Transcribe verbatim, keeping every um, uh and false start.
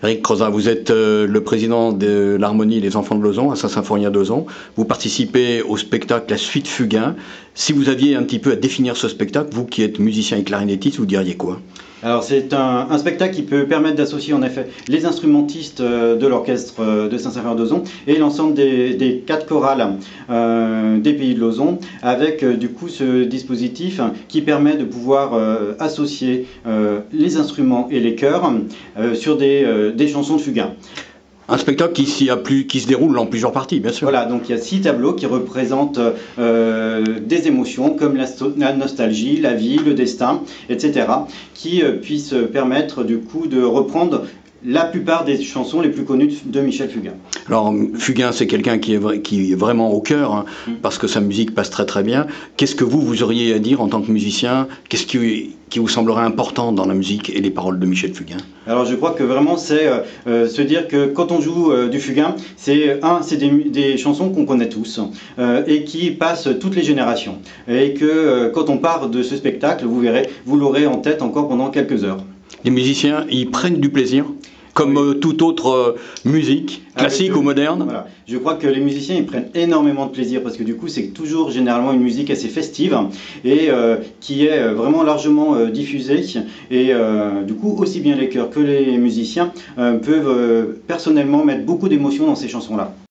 Eric Crozat, vous êtes euh, le président de l'Harmonie Les Enfants de Lauzon à Saint-Symphorien d'Auzon. Vous participez au spectacle La Suite Fugain. Si vous aviez un petit peu à définir ce spectacle, vous qui êtes musicien et clarinettiste, vous diriez quoi? Alors c'est un, un spectacle qui peut permettre d'associer en effet les instrumentistes de l'orchestre de Saint-Symphorien d'Auzon et l'ensemble des, des quatre chorales euh, des Pays de Lauzon avec euh, du coup ce dispositif qui permet de pouvoir euh, associer euh, les instruments et les chœurs euh, sur des, euh, des chansons de Fugain. Un spectacle qui, s'y a plus, qui se déroule en plusieurs parties, bien sûr. Voilà, donc il y a six tableaux qui représentent euh, des émotions comme la, la nostalgie, la vie, le destin, et cetera, qui euh, puissent permettre du coup de reprendre la plupart des chansons les plus connues de Michel Fugain. Alors Fugain, c'est quelqu'un qui, qui est vraiment au cœur, hein, mmh. parce que sa musique passe très très bien. Qu'est-ce que vous, vous auriez à dire en tant que musicien? Qu'est-ce qui, qui vous semblerait important dans la musique et les paroles de Michel Fugain? Alors je crois que vraiment c'est euh, se dire que quand on joue euh, du Fugain, c'est un, c'est des, des chansons qu'on connaît tous euh, et qui passent toutes les générations. Et que euh, quand on part de ce spectacle, vous verrez, vous l'aurez en tête encore pendant quelques heures. Les musiciens, ils prennent du plaisir comme oui. euh, toute autre euh, musique, classique Avec, ou moderne. Voilà. Je crois que les musiciens ils prennent énormément de plaisir parce que du coup c'est toujours généralement une musique assez festive et euh, qui est vraiment largement euh, diffusée et euh, du coup aussi bien les chœurs que les musiciens euh, peuvent euh, personnellement mettre beaucoup d'émotions dans ces chansons-là.